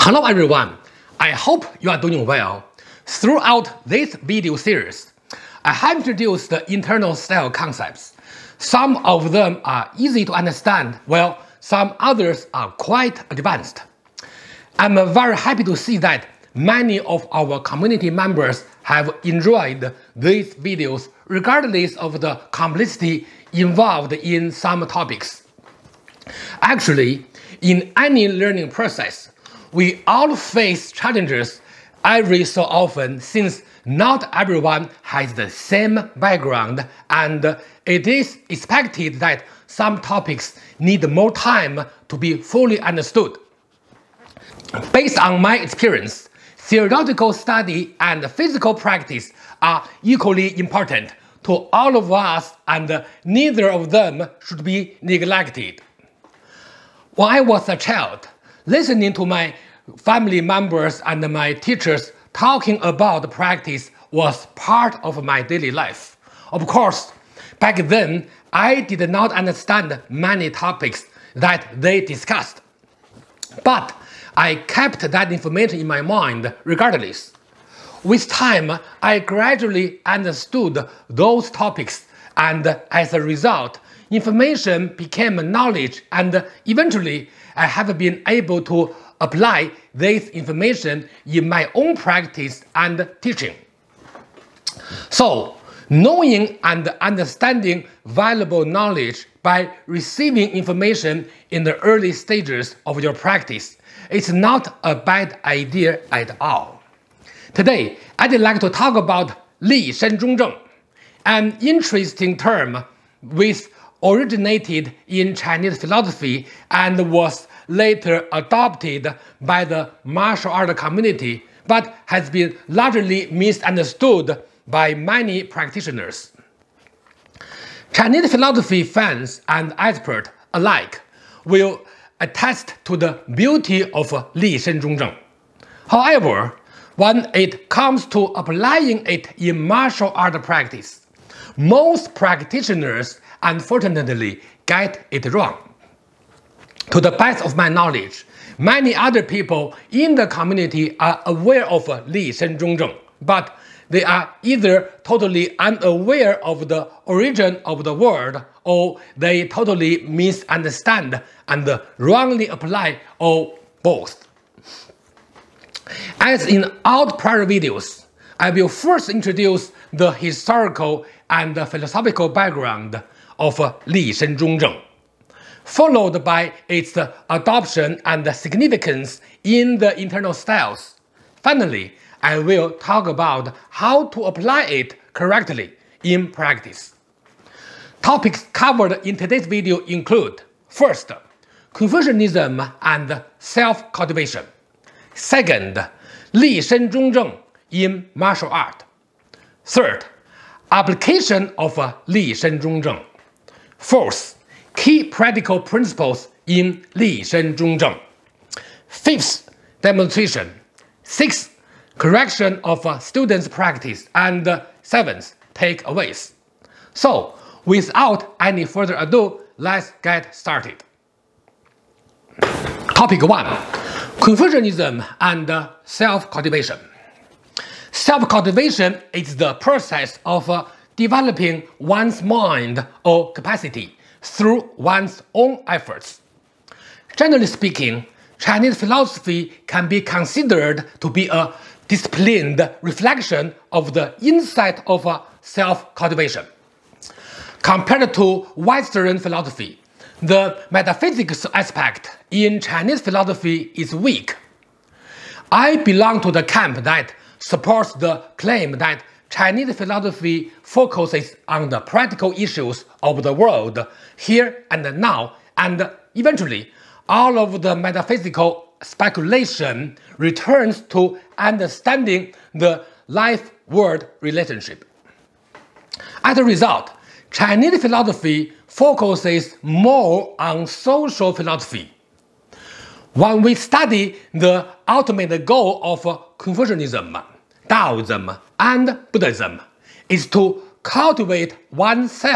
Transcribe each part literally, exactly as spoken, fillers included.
Hello everyone, I hope you are doing well. Throughout this video series, I have introduced the internal style concepts. Some of them are easy to understand, while some others are quite advanced. I'm very happy to see that many of our community members have enjoyed these videos regardless of the complexity involved in some topics. Actually, in any learning process, we all face challenges every so often since not everyone has the same background and it is expected that some topics need more time to be fully understood. Based on my experience, theoretical study and physical practice are equally important to all of us and neither of them should be neglected. When I was a child, listening to my family members and my teachers talking about practice was part of my daily life. Of course, back then, I did not understand many topics that they discussed. But I kept that information in my mind regardless. With time, I gradually understood those topics, and as a result, information became knowledge, and eventually I have been able to apply this information in my own practice and teaching. So, knowing and understanding valuable knowledge by receiving information in the early stages of your practice is not a bad idea at all. Today, I'd like to talk about Li Shen Zhong Zheng, an interesting term which originated in Chinese philosophy and was later adopted by the martial art community, but has been largely misunderstood by many practitioners. Chinese philosophy fans and experts alike will attest to the beauty of Li Shen Zhong Zheng. However, when it comes to applying it in martial art practice, most practitioners unfortunately get it wrong. To the best of my knowledge, many other people in the community are aware of Li Shen Zhong Zheng, but they are either totally unaware of the origin of the word or they totally misunderstand and wrongly apply, or both. As in all prior videos, I will first introduce the historical and philosophical background of Li Shen Zhong Zheng, followed by its adoption and significance in the internal styles. Finally, I will talk about how to apply it correctly in practice. Topics covered in today's video include: first, Confucianism and self-cultivation; second, Li Shen Zhong Zheng in martial art; third, application of Li Shen Zhong Zheng; fourth, key practical principles in Li Shen Zhong Zheng; fifth, demonstration; sixth, correction of students' practice; and seventh, takeaways. So, without any further ado, let's get started. Topic one. Confucianism and self-cultivation. Self-cultivation is the process of developing one's mind or capacity through one's own efforts. Generally speaking, Chinese philosophy can be considered to be a disciplined reflection of the insight of self-cultivation. Compared to Western philosophy, the metaphysics aspect in Chinese philosophy is weak. I belong to the camp that supports the claim that Chinese philosophy focuses on the practical issues of the world, here and now, and eventually, all of the metaphysical speculation returns to understanding the life-world relationship. As a result, Chinese philosophy focuses more on social philosophy. When we study the ultimate goal of Confucianism, Taoism, and Buddhism is to cultivate oneself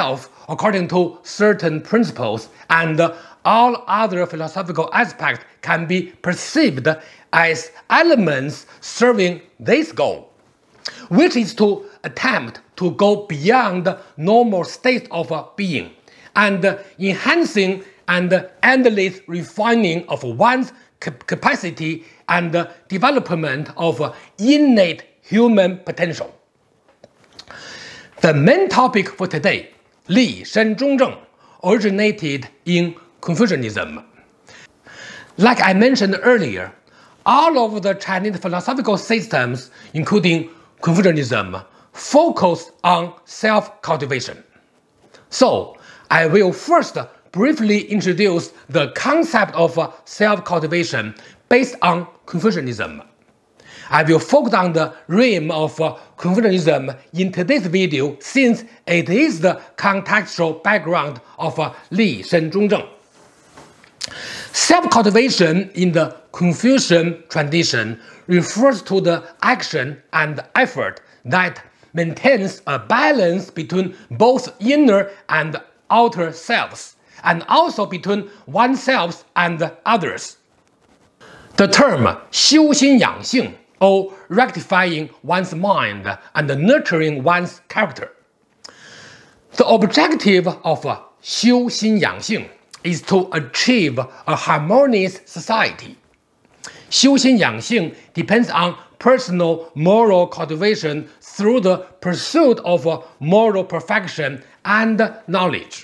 according to certain principles, and all other philosophical aspects can be perceived as elements serving this goal, which is to attempt to go beyond the normal state of being and enhancing and endless refining of one's capacity and development of innate human potential. The main topic for today, Li Shen Zhong Zheng, originated in Confucianism. Like I mentioned earlier, all of the Chinese philosophical systems, including Confucianism, focus on self-cultivation. So, I will first briefly introduce the concept of self-cultivation based on Confucianism. I will focus on the realm of Confucianism in today's video since it is the contextual background of Li Shen Zhong Zheng. Self-cultivation in the Confucian tradition refers to the action and effort that maintains a balance between both inner and outer selves, and also between oneself and others. The term 修心养性, or rectifying one's mind and nurturing one's character. The objective of 修心养性 is to achieve a harmonious society. 修心养性 depends on personal moral cultivation through the pursuit of moral perfection and knowledge.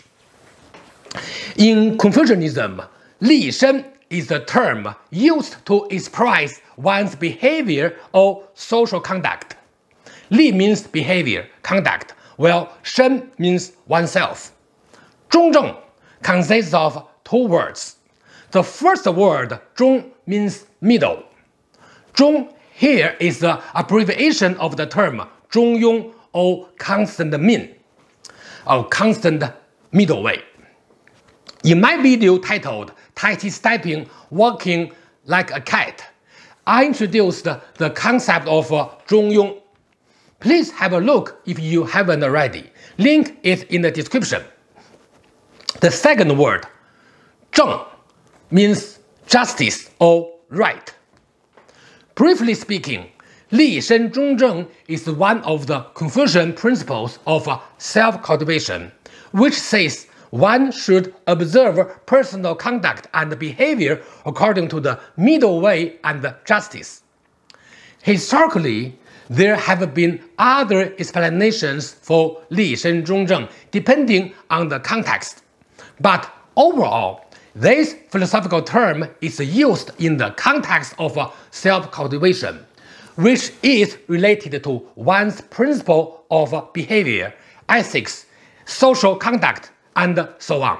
In Confucianism, Li Shen is the term used to express one's behavior or social conduct. Li means behavior, conduct, while Shen means oneself. Zhong Zheng consists of two words. The first word, Zhong, means middle. Zhong here is the abbreviation of the term Zhongyong, or constant mean, or constant middle way. In my video titled Tai Chi Stepping Walking Like a Cat, I introduced the concept of Zhongyong. Please have a look if you haven't already. Link is in the description. The second word, Zheng, means justice or right. Briefly speaking, Li Shen Zhong Zheng is one of the Confucian principles of self-cultivation, which says one should observe personal conduct and behavior according to the middle way and justice. Historically, there have been other explanations for Li Shen Zhong Zheng depending on the context, but overall, this philosophical term is used in the context of self-cultivation, which is related to one's principle of behavior, ethics, social conduct, and so on.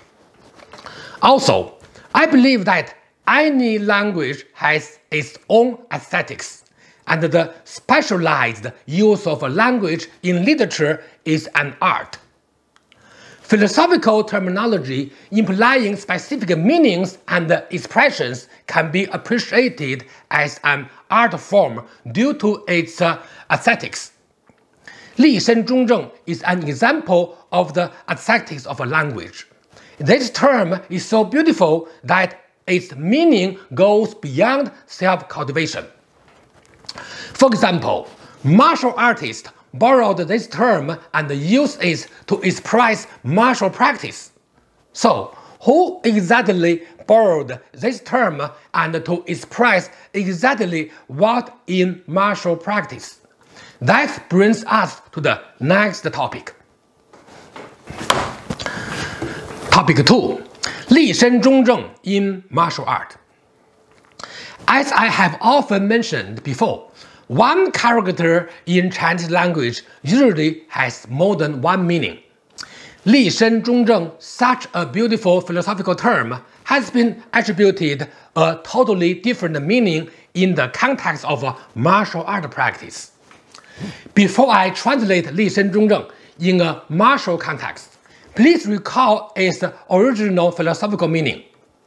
Also, I believe that any language has its own aesthetics, and the specialized use of language in literature is an art. Philosophical terminology implying specific meanings and expressions can be appreciated as an art form due to its uh, aesthetics. Li Shen Zhong Zheng is an example of the aesthetics of a language. This term is so beautiful that its meaning goes beyond self-cultivation. For example, martial artists borrowed this term and used it to express martial practice. So, who exactly borrowed this term and to express exactly what in martial practice? That brings us to the next topic. Topic two. Li Shen Zhong Zheng in martial art. As I have often mentioned before, one character in Chinese language usually has more than one meaning. Li Shen Zhong Zheng, such a beautiful philosophical term, has been attributed a totally different meaning in the context of martial art practice. Before I translate Li Shen Zhong Zheng in a martial context, please recall its original philosophical meaning.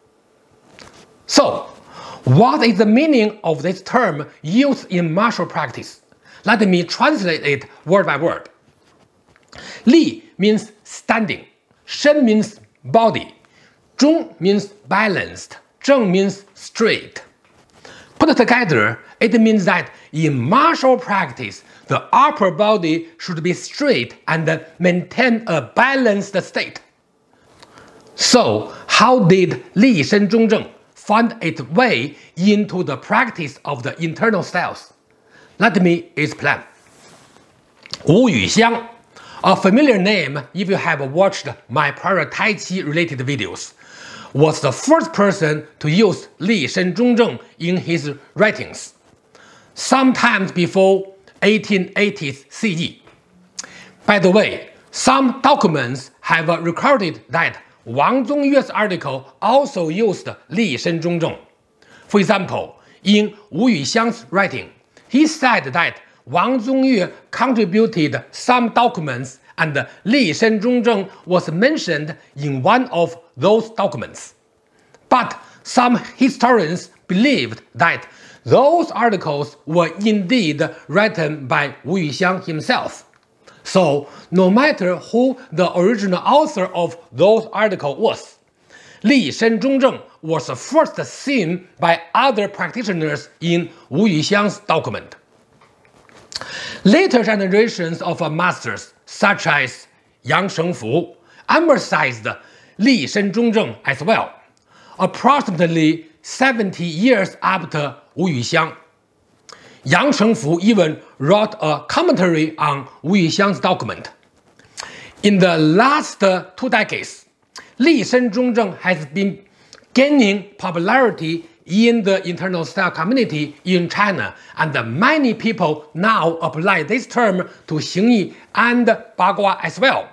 So, what is the meaning of this term used in martial practice? Let me translate it word by word. Li means standing. Shen means body. Zhong means balanced. Zheng means straight. Put together, it means that in martial practice, the upper body should be straight and maintain a balanced state. So, how did Li Shen Zhong Zheng find its way into the practice of the internal styles? Let me explain. Wu Yuxiang, a familiar name if you have watched my prior Tai Chi related videos, was the first person to use Li Shen Zhong Zheng in his writings, sometimes before eighteen eighties C E. By the way, some documents have recorded that Wang Zongyue's article also used Li Shen Zhong Zheng. For example, in Wu Yuxiang's writing, he said that Wang Zongyue contributed some documents and Li Shen Zhong Zheng was mentioned in one of those documents. But some historians believed that those articles were indeed written by Wu Yuxiang himself. So, no matter who the original author of those articles was, Li Shen Zhong Zheng was first seen by other practitioners in Wu Yuxiang's document. Later generations of masters, such as Yang Shengfu, emphasized Li Shen Zhong Zheng as well, approximately seventy years after Wu Yuxiang. Yang Shengfu even wrote a commentary on Wu Yuxiang's document. In the last two decades, Li Shen Zhong Zheng has been gaining popularity in the internal style community in China, and many people now apply this term to Xingyi and Bagua as well.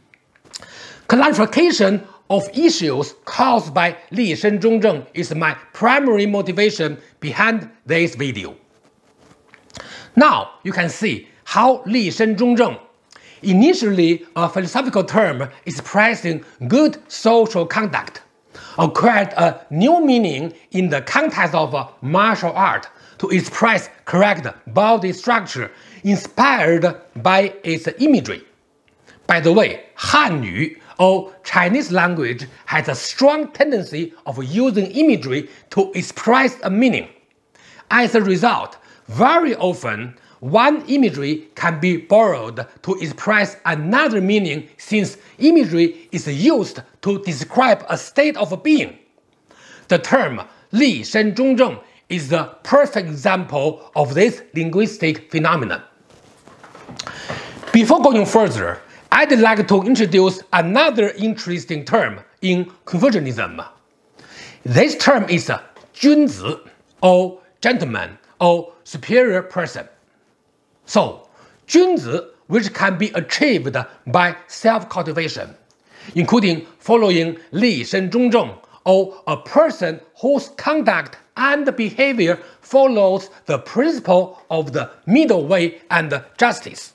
Clarification of issues caused by Li Shen Zhong Zheng is my primary motivation behind this video. Now you can see how Li Shen Zhong Zheng, initially a philosophical term expressing good social conduct, acquired a new meaning in the context of martial art to express correct body structure inspired by its imagery. By the way, Hanyu, or Chinese language, has a strong tendency of using imagery to express a meaning. As a result, very often, one imagery can be borrowed to express another meaning since imagery is used to describe a state of being. The term Li Shen Zhong Zheng is the perfect example of this linguistic phenomenon. Before going further, I'd like to introduce another interesting term in Confucianism. This term is 君子, or gentleman, or superior person. So, 君子, which can be achieved by self-cultivation, including following Li Shen Zhong Zheng, or a person whose conduct and behavior follows the principle of the middle way and justice.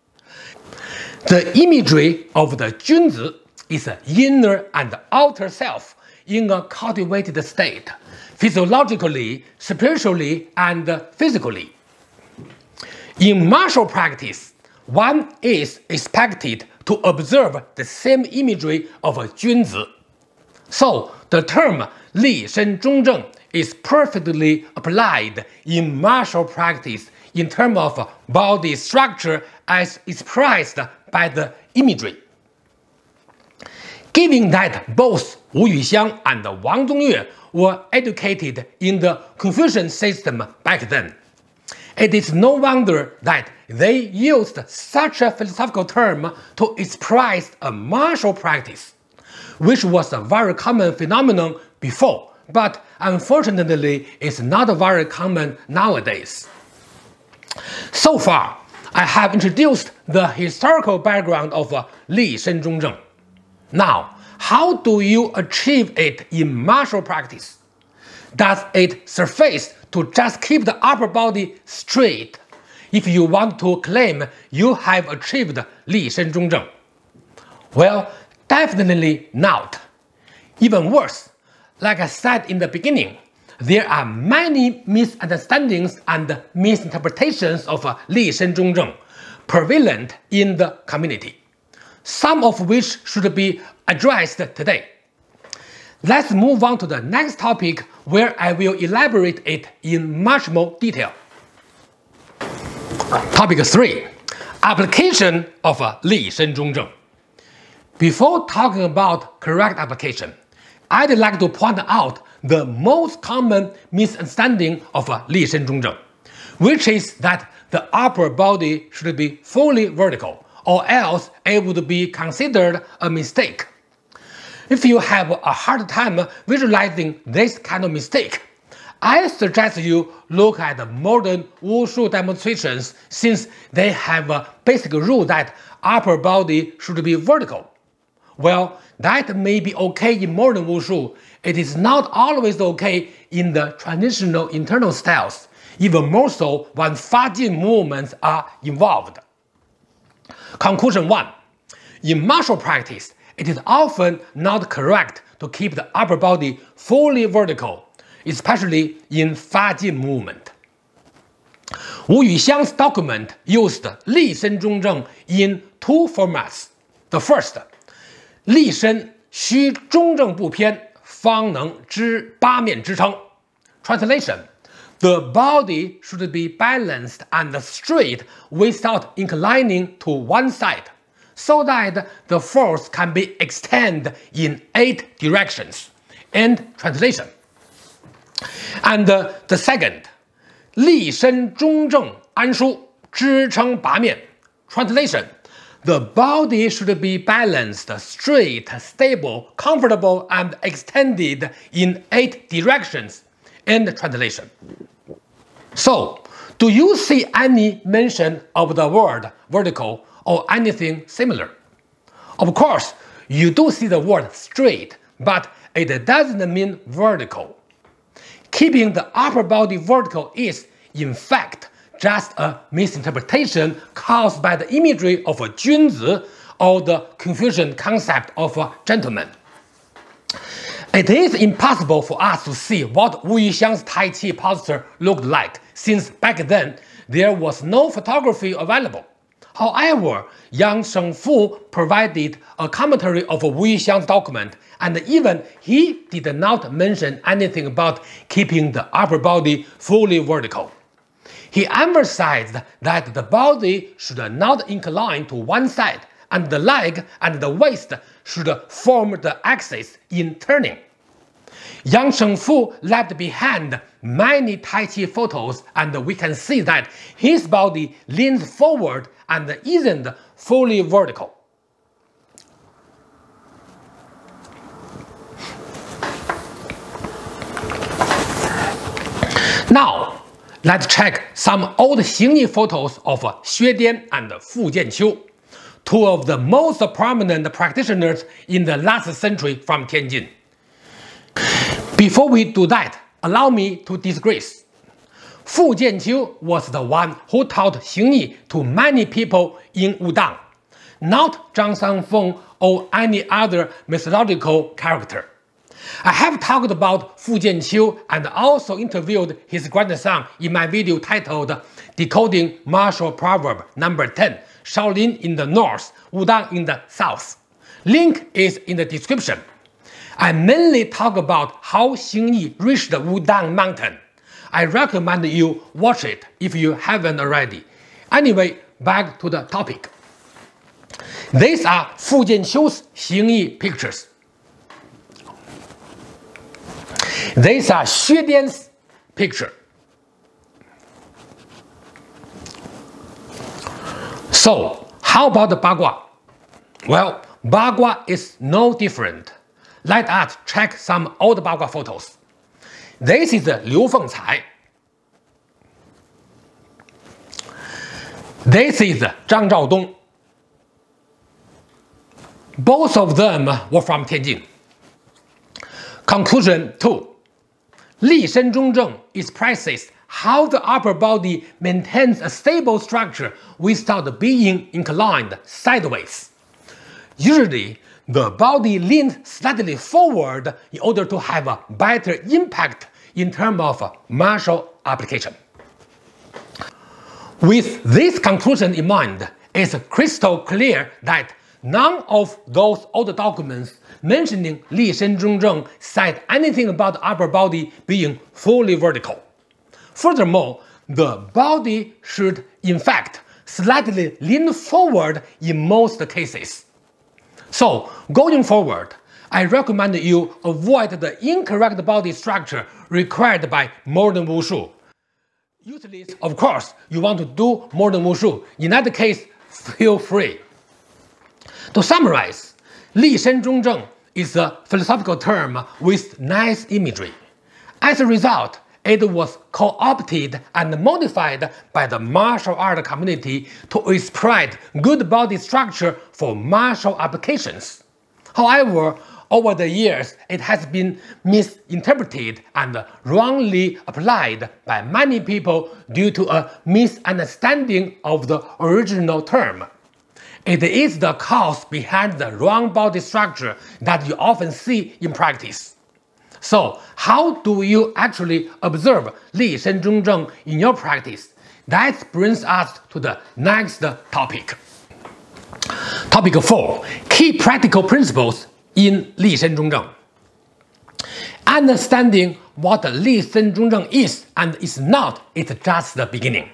The imagery of the 君子 is an inner and outer self in a cultivated state, physiologically, spiritually, and physically. In martial practice, one is expected to observe the same imagery of a 君子. So, the term Li Shen Zhong Zheng is perfectly applied in martial practice in terms of body structure as expressed by the imagery. Given that both Wu Yuxiang and Wang Zongyue were educated in the Confucian system back then, it is no wonder that they used such a philosophical term to express a martial practice, which was a very common phenomenon before, but unfortunately is not very common nowadays. So far, I have introduced the historical background of Li Shen Zhong Zheng. Now, how do you achieve it in martial practice? Does it suffice to just keep the upper body straight if you want to claim you have achieved Li Shen Zhong Zheng? Well, definitely not. Even worse, like I said in the beginning, there are many misunderstandings and misinterpretations of Li Shen Zhong Zheng prevalent in the community. some of which should be addressed today. Let's move on to the next topic, where I will elaborate it in much more detail. Topic three. Application of Li Shen Zhong Zheng. Before talking about correct application, I'd like to point out the most common misunderstanding of Li Shen Zhong Zheng, which is that the upper body should be fully vertical, or else it would be considered a mistake. If you have a hard time visualizing this kind of mistake, I suggest you look at modern Wushu demonstrations, since they have a basic rule that upper body should be vertical. Well, that may be okay in modern Wushu, it is not always okay in the traditional internal styles, even more so when Fajin movements are involved. Conclusion one. In martial practice, it is often not correct to keep the upper body fully vertical, especially in Fajin movement. Wu Yuxiang's document used Li Shen Zhong Zheng in two formats. The first, 立身须中正不偏，方能知八面支撑. Translation: The body should be balanced and straight without inclining to one side, so that the force can be extended in eight directions. End translation. And uh, the second, 立身中正安舒，支撑八面. Translation: The body should be balanced, straight, stable, comfortable, and extended in eight directions. End translation. So, do you see any mention of the word vertical or anything similar? Of course, you do see the word straight, but it doesn't mean vertical. Keeping the upper body vertical is, in fact, just a misinterpretation caused by the imagery of a Junzi or the Confucian concept of a gentleman. It is impossible for us to see what Wu Yuxiang's Tai Chi posture looked like, since back then there was no photography available. However, Yang Shengfu provided a commentary of Wu Yuxiang's document, and even he did not mention anything about keeping the upper body fully vertical. He emphasized that the body should not incline to one side, and the leg and the waist should form the axis in turning. Yang Shengfu left behind many Tai Chi photos, and we can see that his body leans forward and isn't fully vertical. Now, let's check some old Xingyi photos of Xue Dian and Fu Jianqiu, two of the most prominent practitioners in the last century from Tianjin. Before we do that, allow me to digress. Fu Jianqiu was the one who taught Xingyi to many people in Wudang, not Zhang Sanfeng or any other mythological character. I have talked about Fu Jianqiu and also interviewed his grandson in my video titled Decoding Martial Proverb number ten, Shaolin in the north, Wudang in the south. Link is in the description. I mainly talk about how Xingyi reached the Wudang mountain. I recommend you watch it if you haven't already. Anyway, back to the topic. These are Fu Jianqiu's Xingyi pictures. These are Xue Dian's picture. So, how about the Bagua? Well, Bagua is no different. Let us check some old Bagua photos. This is Liu Fengcai. This is Zhang Zhaodong. Both of them were from Tianjin. Conclusion two. Li Shen Zhong Zheng expresses how the upper body maintains a stable structure without being inclined sideways. Usually, the body leans slightly forward in order to have a better impact in terms of martial application. With this conclusion in mind, it's crystal clear that none of those old documents mentioning Li Shen Zhong Zheng said anything about the upper body being fully vertical. Furthermore, the body should in fact slightly lean forward in most cases. So, going forward, I recommend you avoid the incorrect body structure required by modern wushu. Usually, of course, you want to do modern wushu. In that case, feel free. To summarize, Li Shen Zhong Zheng is a philosophical term with nice imagery. As a result, it was co-opted and modified by the martial art community to exploit good body structure for martial applications. However, over the years, it has been misinterpreted and wrongly applied by many people due to a misunderstanding of the original term. It is the cause behind the wrong body structure that you often see in practice. So, how do you actually observe Li Shen Zhong Zheng in your practice? That brings us to the next topic. Topic four. Key practical principles in Li Shen Zhong Zheng. Understanding what Li Shen Zhong Zheng is and is not is just the beginning.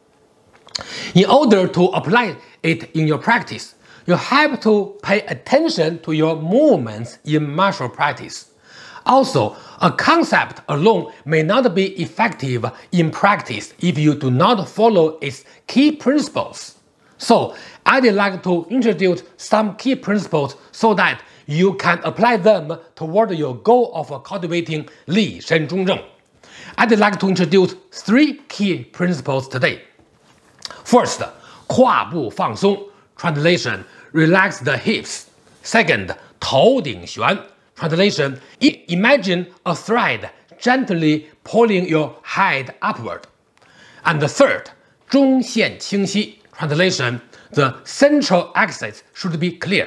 In order to apply it in your practice, you have to pay attention to your movements in martial practice. Also, a concept alone may not be effective in practice if you do not follow its key principles. So, I'd like to introduce some key principles so that you can apply them toward your goal of cultivating Li Shen Zhong Zheng. I'd like to introduce three key principles today. First, 胯部放松, translation, relax the hips. Second, 头顶旋, translation, imagine a thread gently pulling your head upward. And the third, 中线清晰, translation, the central axis should be clear.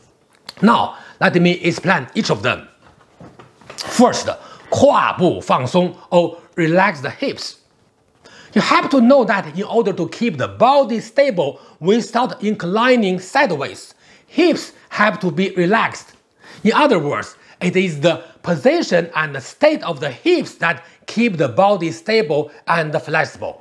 Now, let me explain each of them. First, 胯部放松 or relax the hips. You have to know that in order to keep the body stable without inclining sideways, hips have to be relaxed. In other words, it is the position and the state of the hips that keep the body stable and flexible.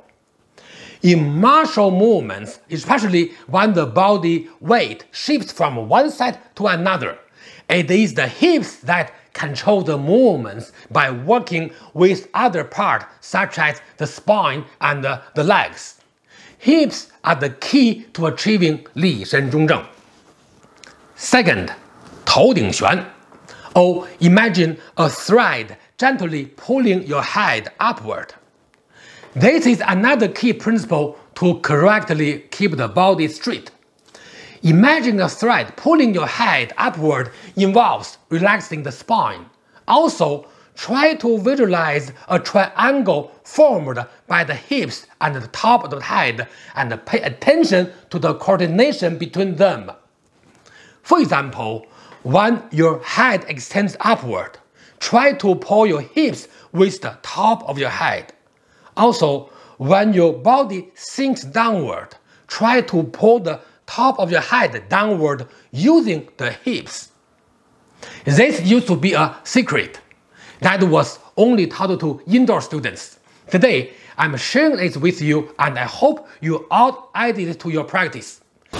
In martial movements, especially when the body weight shifts from one side to another, it is the hips that control the movements by working with other parts such as the spine and the legs. Hips are the key to achieving Li Shen Zhong Zheng. Second, 头顶旋, or imagine a thread gently pulling your head upward. This is another key principle to correctly keep the body straight. Imagine a thread pulling your head upward involves relaxing the spine. Also, try to visualize a triangle formed by the hips and the top of the head and pay attention to the coordination between them. For example, when your head extends upward, try to pull your hips with the top of your head. Also, when your body sinks downward, try to pull the top of your head downward using the hips. This used to be a secret that was only taught to indoor students. Today, I'm sharing it with you and I hope you all add it to your practice.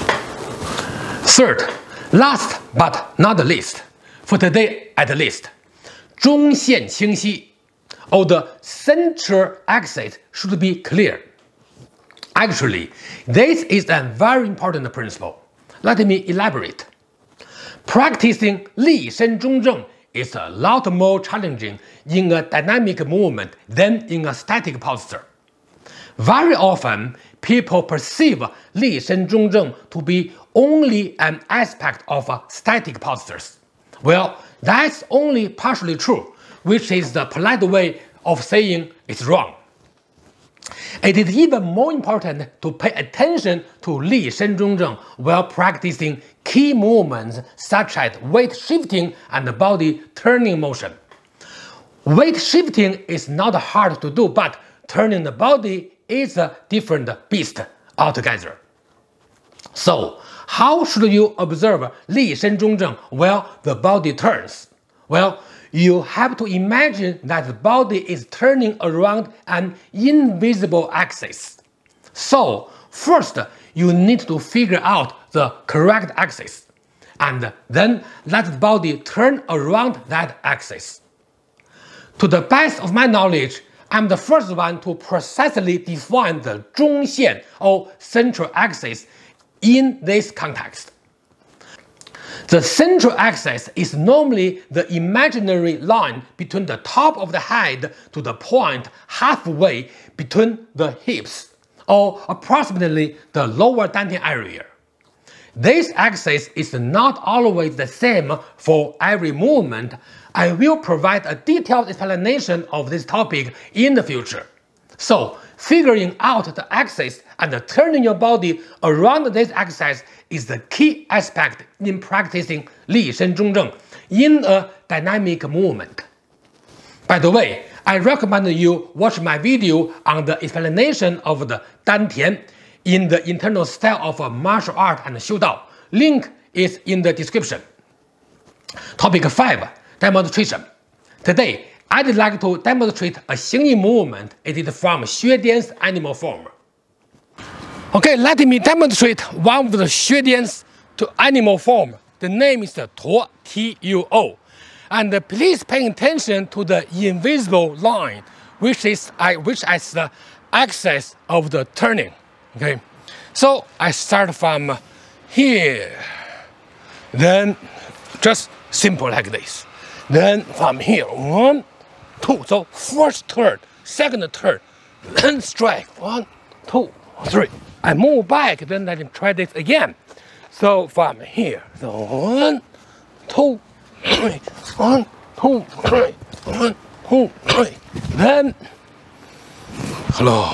Third, last but not least, for today at least, 中线清晰, or the central axis should be clear. Actually, this is a very important principle. Let me elaborate. Practicing Li Shen Zhong Zheng is a lot more challenging in a dynamic movement than in a static posture. Very often, people perceive Li Shen Zhong Zheng to be only an aspect of static postures. Well, that's only partially true, which is the polite way of saying it's wrong. It is even more important to pay attention to Li Shen Zhong Zheng while practicing key movements such as weight shifting and body turning motion. Weight shifting is not hard to do, but turning the body is a different beast altogether. So, how should you observe 立身中正while the body turns? Well, you have to imagine that the body is turning around an invisible axis. So, first, you need to figure out the correct axis, and then let the body turn around that axis. To the best of my knowledge, I'm the first one to precisely define the 中线 or central axis in this context. The central axis is normally the imaginary line between the top of the head to the point halfway between the hips, or approximately the lower dantian area. This axis is not always the same for every movement. I will provide a detailed explanation of this topic in the future. So, figuring out the axis and turning your body around this axis is the key aspect in practicing 立身中正 in a dynamic movement. By the way, I recommend you watch my video on the explanation of the dantian in the internal style of martial art and 修道. Link is in the description. Topic five. Demonstration. Today, I'd like to demonstrate a Xingyi movement. It is from Xue Dian's animal form. Okay, let me demonstrate one of the Xue Dian's to animal form. The name is the Tuo, T U O. And please pay attention to the invisible line, which is, which is the axis of the turning. Okay, so I start from here, then just simple like this. Then from here, one, two, so first turn, second turn, then strike, one, two, three. I move back, then let me try this again. So from here, so one, two, three, one, two, three, one, two, three. Then, hello.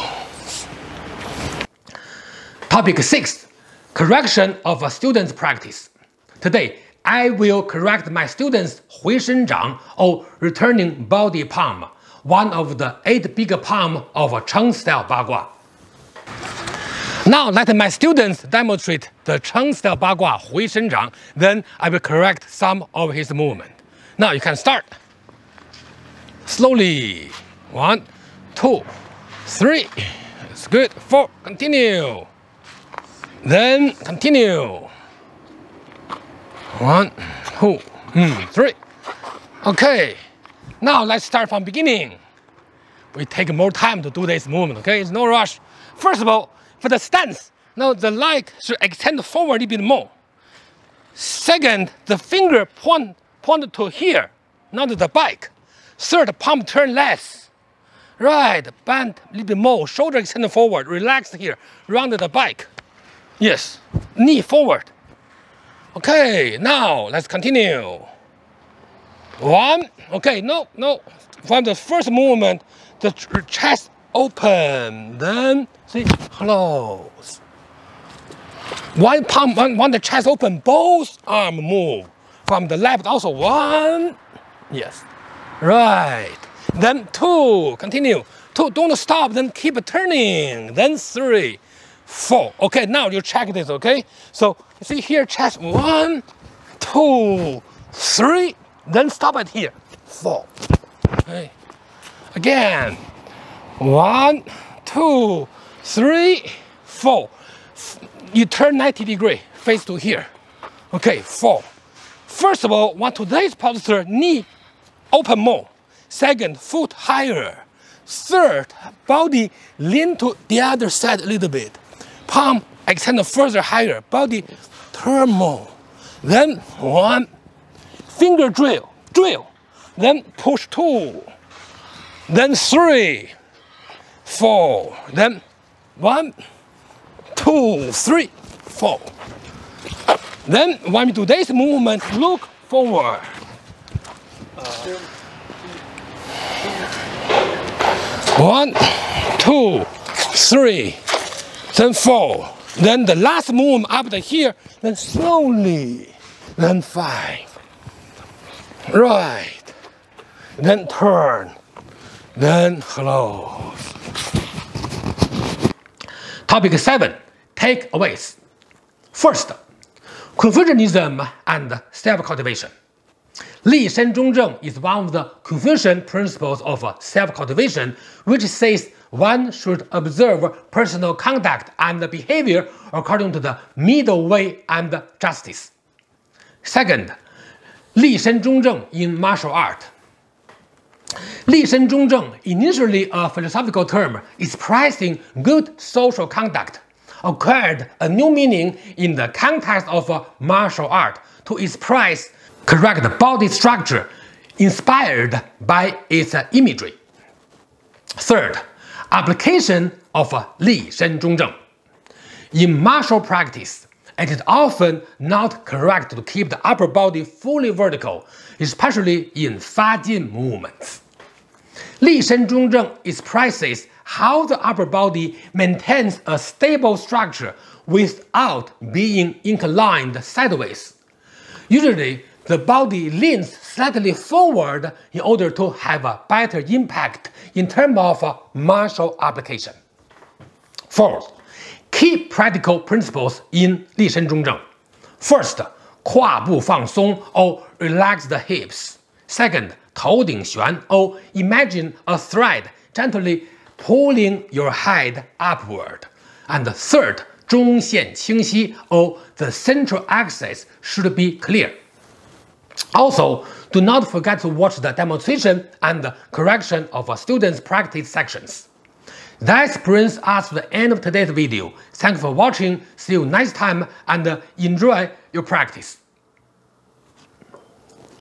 Topic six. Correction of a student's practice. Today, I will correct my students' 回身掌 or returning body palm, one of the eight big palm of a Cheng style Bagua. Now let my students demonstrate the Cheng style Bagua 回身掌, then I will correct some of his movement. Now you can start. Slowly. One, two, three. It's good. Four. Continue. Then continue. One, two, three. Okay. Now let's start from beginning. We take more time to do this movement, okay? It's no rush. First of all, for the stance, now the leg should extend forward a little bit more. Second, the finger point, point to here, not to the back. Third, palm turn less. Right, bend a little bit more, shoulder extend forward, relax here, round the back. Yes, knee forward. Okay, now let's continue. One, okay, no, no. From the first movement, the chest open, then see, close. One palm, one, one the chest open, both arm move. From the left also one, yes, right. Then two, continue. Two, don't stop, then keep turning. Then three, four. Okay, now you check this, okay? So you see here, chest one, two, three, then stop at here, four. Okay. Again, one, two, three, four. You turn ninety degree, face to here. Okay, four. First of all, want to this posture, knee open more. Second, foot higher. Third, body lean to the other side a little bit. Palm extend further higher, body turn more. Then one, finger drill, drill. Then push two. Then three, four. Then one, two, three, four. Then when we do this movement, look forward. One, two, three, then four. Then the last movement up to here, then slowly, then five. Right. Then turn. Then close. Topic seven, takeaways. First, Confucianism and self-cultivation. Li Shen Zhong Zheng is one of the Confucian principles of self-cultivation, which says one should observe personal conduct and behavior according to the middle way and justice. Second, Li Shen Zhong Zheng in martial art. Li Shen Zhong Zheng, initially a philosophical term expressing good social conduct, acquired a new meaning in the context of martial art to express correct body structure inspired by its imagery. Third, application of Li Shen Zhong Zheng. In martial practice, it is often not correct to keep the upper body fully vertical, especially in Fa Jin movements. Li Shen Zhong Zheng expresses how the upper body maintains a stable structure without being inclined sideways. Usually, the body leans slightly forward in order to have a better impact in terms of martial application. Fourth, key practical principles in Li Shen Zhong Zheng. First, 胯部放松 or relax the hips. Second, 头顶旋 or imagine a thread gently pulling your head upward. And third, 中线清晰 or the central axis should be clear. Also, do not forget to watch the demonstration and correction of students' practice sections. That brings us to the end of today's video. Thanks for watching, see you next time, and enjoy your practice.